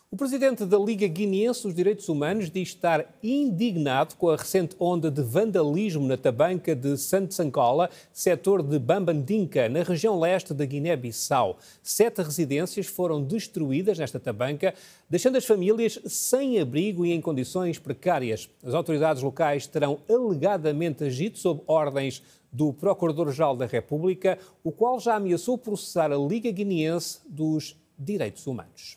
O presidente da Liga Guineense dos Direitos Humanos diz estar indignado com a recente onda de vandalismo na tabanca de Sansangola, setor de Bambandinka, na região leste da Guiné-Bissau. 7 residências foram destruídas nesta tabanca, deixando as famílias sem abrigo e em condições precárias. As autoridades locais terão alegadamente agido sob ordens do Procurador-Geral da República, o qual já ameaçou processar a Liga Guineense dos Direitos Humanos.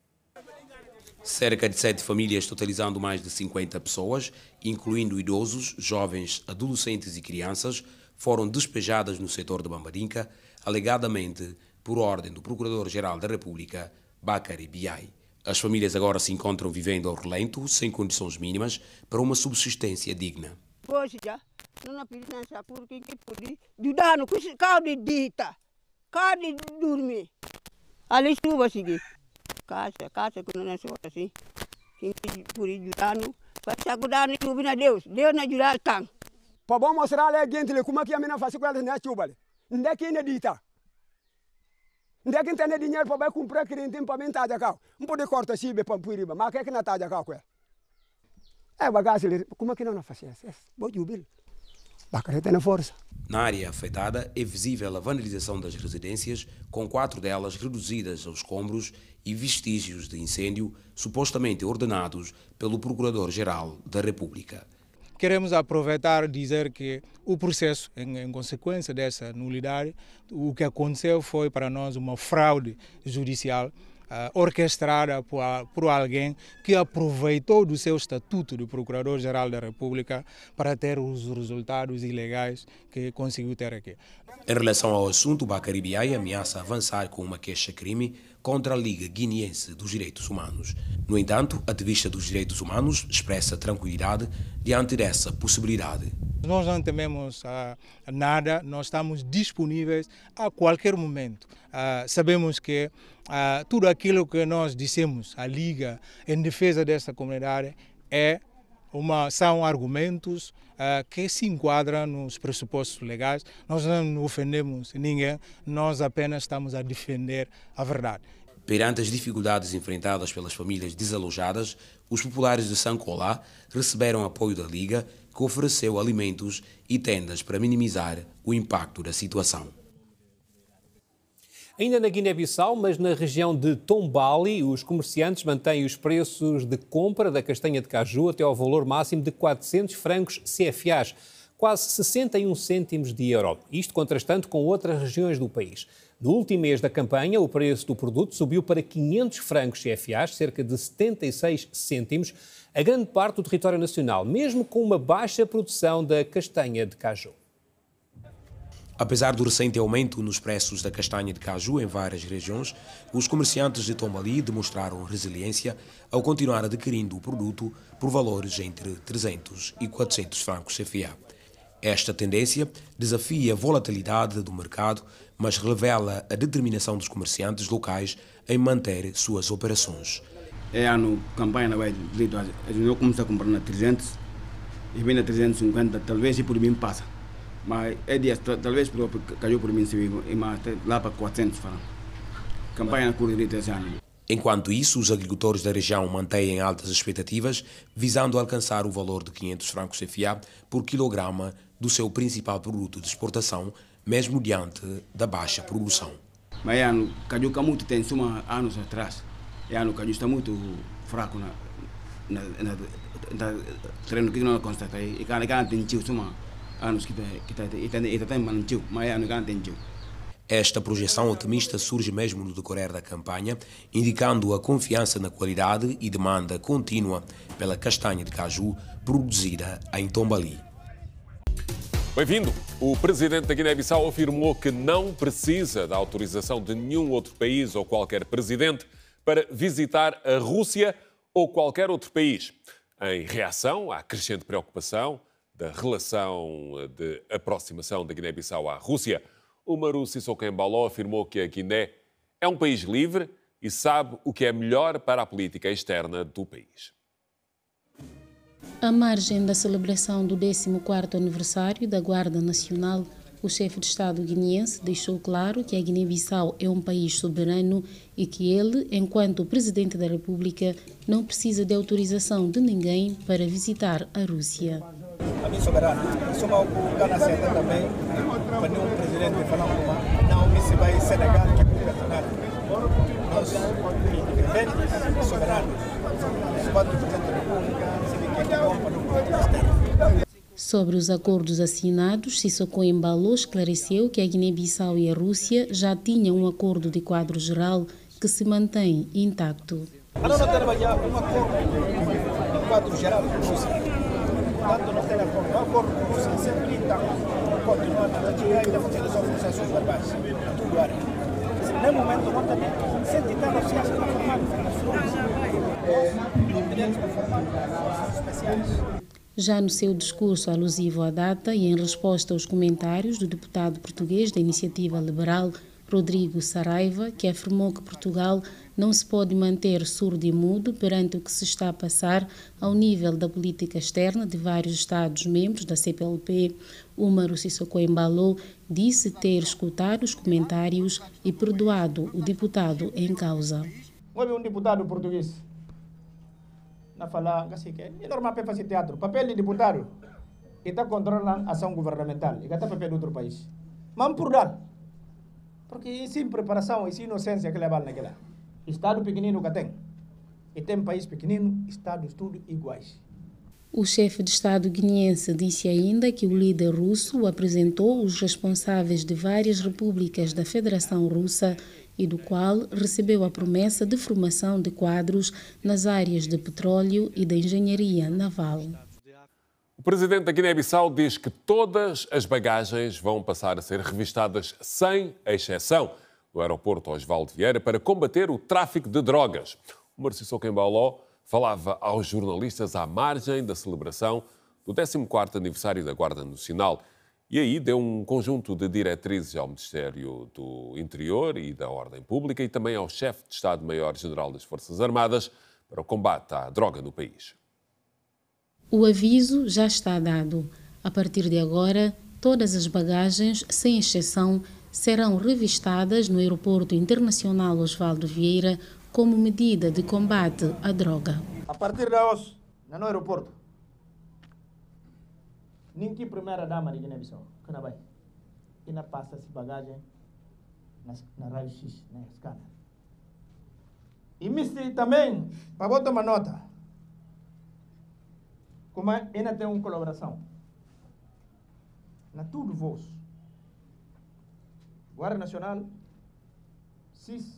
Cerca de 7 famílias, totalizando mais de 50 pessoas, incluindo idosos, jovens, adolescentes e crianças, foram despejadas no setor de Bambandinka, alegadamente por ordem do Procurador-Geral da República, Bakary Biaye. As famílias agora se encontram vivendo ao relento, sem condições mínimas, para uma subsistência digna. Hoje já, não precisa porque pode ajudar no carro de dita, carro de dormir. Ali chuva seguir. Casa que não é só assim. Quem por ajudar no, para se ajudar no chuva na Deus não ajudar tanto. Para bom mostrar a gente como que a menina faz com ela na chuva. Não é que não dita. Não é que tem dinheiro para comprar crente para mentar de cá. Não pode cortar assim para pôr mas é que não está de cá com ela. É bagagem, como que não faz isso? Vou jubil. Bakary tem força. Na área afetada é visível a vandalização das residências, com 4 delas reduzidas aos escombros e vestígios de incêndio supostamente ordenados pelo Procurador-Geral da República. Queremos aproveitar e dizer que o processo, em consequência dessa nulidade, o que aconteceu foi para nós uma fraude judicial orquestrada por alguém que aproveitou do seu estatuto de Procurador-Geral da República para ter os resultados ilegais que conseguiu ter aqui. Em relação ao assunto, Bakary Biaye ameaça avançar com uma queixa-crime contra a Liga Guineense dos Direitos Humanos. No entanto, a ativista dos direitos humanos expressa tranquilidade diante dessa possibilidade. Nós não tememos nada, nós estamos disponíveis a qualquer momento. Sabemos que tudo aquilo que nós dissemos à Liga em defesa dessa comunidade são argumentos que se enquadram nos pressupostos legais. Nós não ofendemos ninguém, nós apenas estamos a defender a verdade. Perante as dificuldades enfrentadas pelas famílias desalojadas, os populares de Sankola receberam apoio da Liga, que ofereceu alimentos e tendas para minimizar o impacto da situação. Ainda na Guiné-Bissau, mas na região de Tombali, os comerciantes mantêm os preços de compra da castanha de caju até ao valor máximo de 400 francos CFAs, quase 61 cêntimos de euro. Isto contrastando com outras regiões do país. No último mês da campanha, o preço do produto subiu para 500 francos CFAs, cerca de 76 cêntimos, a grande parte do território nacional, mesmo com uma baixa produção da castanha de caju. Apesar do recente aumento nos preços da castanha de caju em várias regiões, os comerciantes de Tombali demonstraram resiliência ao continuar adquirindo o produto por valores entre 300 e 400 francos CFA. Esta tendência desafia a volatilidade do mercado, mas revela a determinação dos comerciantes locais em manter suas operações. É ano campanha vai lido a gente começa a comprar na 300 e vem na 350, talvez e por mim passa. Mas é dia talvez caiu por mim se e mais lá para 400 francos. Campanha curta esse ano. Enquanto isso, os agricultores da região mantêm altas expectativas, visando alcançar o valor de 500 francos CFA por quilograma do seu principal produto de exportação, mesmo diante da baixa produção. Mas é ano caju que muito tem suma anos atrás. É ano caju está muito fraco na treino que não constata e cada tem tio suma anos que tem mantiu, mas é ano que tem tio. Esta projeção otimista surge mesmo no decorrer da campanha, indicando a confiança na qualidade e demanda contínua pela castanha de caju produzida em Tombali. Bem-vindo! O presidente da Guiné-Bissau afirmou que não precisa da autorização de nenhum outro país ou qualquer presidente para visitar a Rússia ou qualquer outro país. Em reação à crescente preocupação da relação de aproximação da Guiné-Bissau à Rússia, o Umaru Sissoko Embalo afirmou que a Guiné é um país livre e sabe o que é melhor para a política externa do país. À margem da celebração do 14º aniversário da Guarda Nacional, O chefe de Estado guineense deixou claro que a Guiné-Bissau é um país soberano e que ele, enquanto Presidente da República, não precisa de autorização de ninguém para visitar a Rússia. A minha soberana, isso é uma coisa certa também, quando um presidente fala não se vai Senegal, que é personagem. Nós, independentes, soberanos, quatro presidentes da República, se vê que é bom para o país externo. Sobre os acordos assinados, Sissoko Embalo esclareceu que a Guiné-Bissau e a Rússia já tinham um acordo de quadro geral que se mantém intacto. Nós não temos um acordo de quadro geral com a Rússia. Portanto, nós temos um acordo com a Rússia sempre intacto. Continuando a ainda fazendo só concessões verbais, tudo área. No momento, nós também, sem tentar negociar com a forma especiais. Já no seu discurso alusivo à data e em resposta aos comentários do deputado português da Iniciativa Liberal, Rodrigo Saraiva, que afirmou que Portugal não se pode manter surdo e mudo perante o que se está a passar ao nível da política externa de vários Estados-membros da CPLP, Umaru Sissoko Embalo disse ter escutado os comentários e perdoado o deputado em causa. Houve um deputado português na falar assim que é normal para fazer teatro. Papel de deputado está controlando a ação governamental e está papel de outro país. Mas por dar, porque sem preparação e sem inocência que leva naquela. Estado pequenino que tem. E tem país pequenino, estados tudo iguais. O chefe de Estado guineense disse ainda que o líder russo apresentou os responsáveis de várias repúblicas da Federação Russa e do qual recebeu a promessa de formação de quadros nas áreas de petróleo e da engenharia naval. O presidente da Guiné-Bissau diz que todas as bagagens vão passar a ser revistadas sem exceção no aeroporto Osvaldo Vieira para combater o tráfico de drogas. O Umaru Sissoko Embalo falava aos jornalistas à margem da celebração do 14º aniversário da Guarda Nacional e aí deu um conjunto de diretrizes ao Ministério do Interior e da Ordem Pública e também ao chefe de Estado-Maior-General das Forças Armadas para o combate à droga no país. O aviso já está dado. A partir de agora, todas as bagagens, sem exceção, serão revistadas no Aeroporto Internacional Osvaldo Vieira como medida de combate à droga. A partir de hoje, no aeroporto, ninguém primeira-dama de Guiné-Bissau, que não vai, e não passa essa bagagem na raio-x, na scanner. E mister também, para botar uma nota, como ainda tem uma colaboração, na tudo voos, Guarda Nacional, CIS,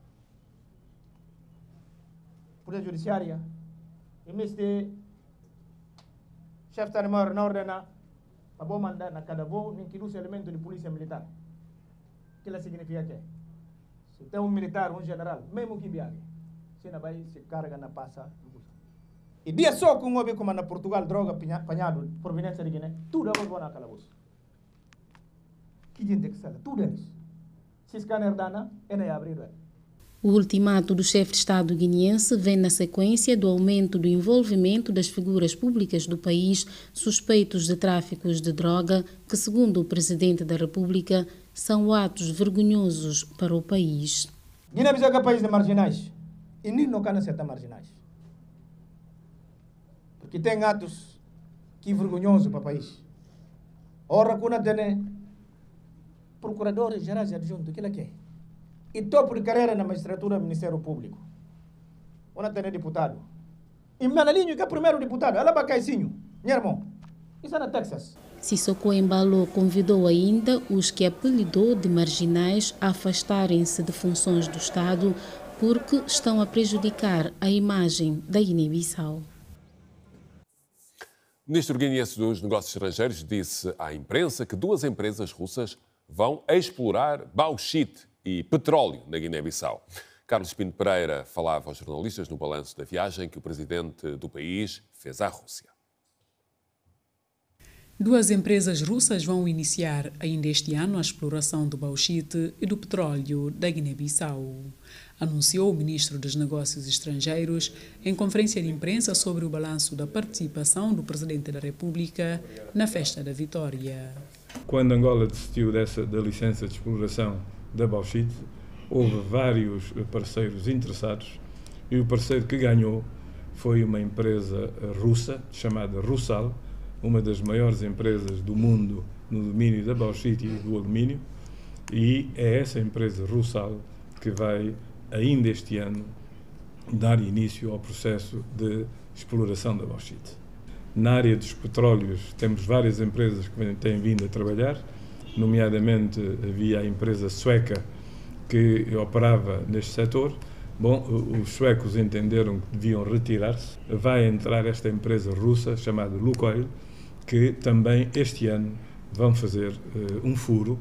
Polícia Judiciária, e mister chefe de Estado-Maior não ordena a bom mandar na cada voo nem que use elemento de polícia militar. O que ela significa que se tem um militar, um general, mesmo que viaje, se não vai se carga na passa. E dia só com houve como na Portugal droga apanhado proveniência de Guiné, tudo é bom na calabouço. Que gente que sala, tudo é isso. Se scanner dana, é nem abrir. O ultimato do chefe de Estado guineense vem na sequência do aumento do envolvimento das figuras públicas do país suspeitos de tráficos de droga, que, segundo o Presidente da República, são atos vergonhosos para o país. Guiné-Bissau é país de marginais e nem não querem ser marginais. Porque tem atos que vergonhosos para o país. Ora, quando tem procuradores gerais adjuntos, o que ele quer? E topo de carreira na magistratura do Ministério Público. Onde tem deputado. E Manalinho, que é o primeiro deputado, ela vai caicinho, meu irmão. Isso é na Texas. Sissoko Embalo convidou ainda os que apelidou de marginais a afastarem-se de funções do Estado porque estão a prejudicar a imagem da Guiné-Bissau. O ministro guineense dos Negócios Estrangeiros disse à imprensa que 2 empresas russas vão explorar bauxite e petróleo na Guiné-Bissau. Carlos Pinto Pereira falava aos jornalistas no balanço da viagem que o presidente do país fez à Rússia. 2 empresas russas vão iniciar ainda este ano a exploração do bauxite e do petróleo da Guiné-Bissau, anunciou o ministro dos Negócios Estrangeiros em conferência de imprensa sobre o balanço da participação do presidente da República na Festa da Vitória. Quando Angola desistiu da licença de exploração da bauxite, houve vários parceiros interessados e o parceiro que ganhou foi uma empresa russa chamada Rusal, uma das maiores empresas do mundo no domínio da bauxite e do alumínio, e é essa empresa Rusal que vai, ainda este ano, dar início ao processo de exploração da bauxite. Na área dos petróleos, temos várias empresas que têm vindo a trabalhar, nomeadamente havia a empresa sueca que operava neste setor. Bom, os suecos entenderam que deviam retirar-se. Vai entrar esta empresa russa chamada Lukoil, que também este ano vão fazer um furo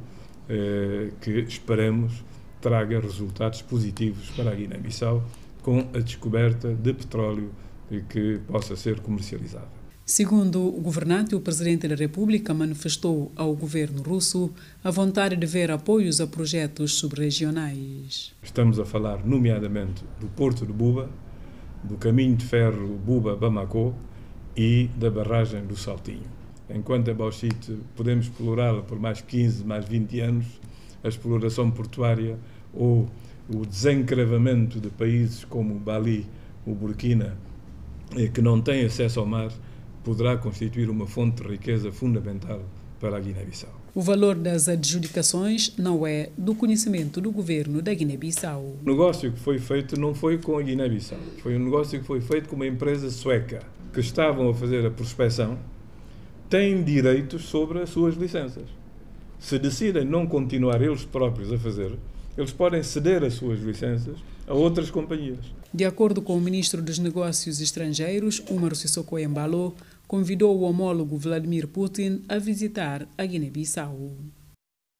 que esperamos traga resultados positivos para a Guiné-Bissau com a descoberta de petróleo que possa ser comercializado. Segundo o governante, o presidente da República manifestou ao governo russo a vontade de ver apoios a projetos subregionais. Estamos a falar, nomeadamente, do Porto de Buba, do caminho de ferro Buba-Bamako e da barragem do Saltinho. Enquanto a bauxite podemos explorá-la por mais 15, mais 20 anos, a exploração portuária ou o desencravamento de países como o Mali, o Burkina, que não têm acesso ao mar, poderá constituir uma fonte de riqueza fundamental para a Guiné-Bissau. O valor das adjudicações não é do conhecimento do governo da Guiné-Bissau. O negócio que foi feito não foi com a Guiné-Bissau, foi um negócio que foi feito com uma empresa sueca, que estavam a fazer a prospecção, têm direitos sobre as suas licenças. Se decidem não continuar eles próprios a fazer, eles podem ceder as suas licenças a outras companhias. De acordo com o ministro dos Negócios Estrangeiros, Umaro Sissoko Embalo, convidou o homólogo Vladimir Putin a visitar a Guiné-Bissau.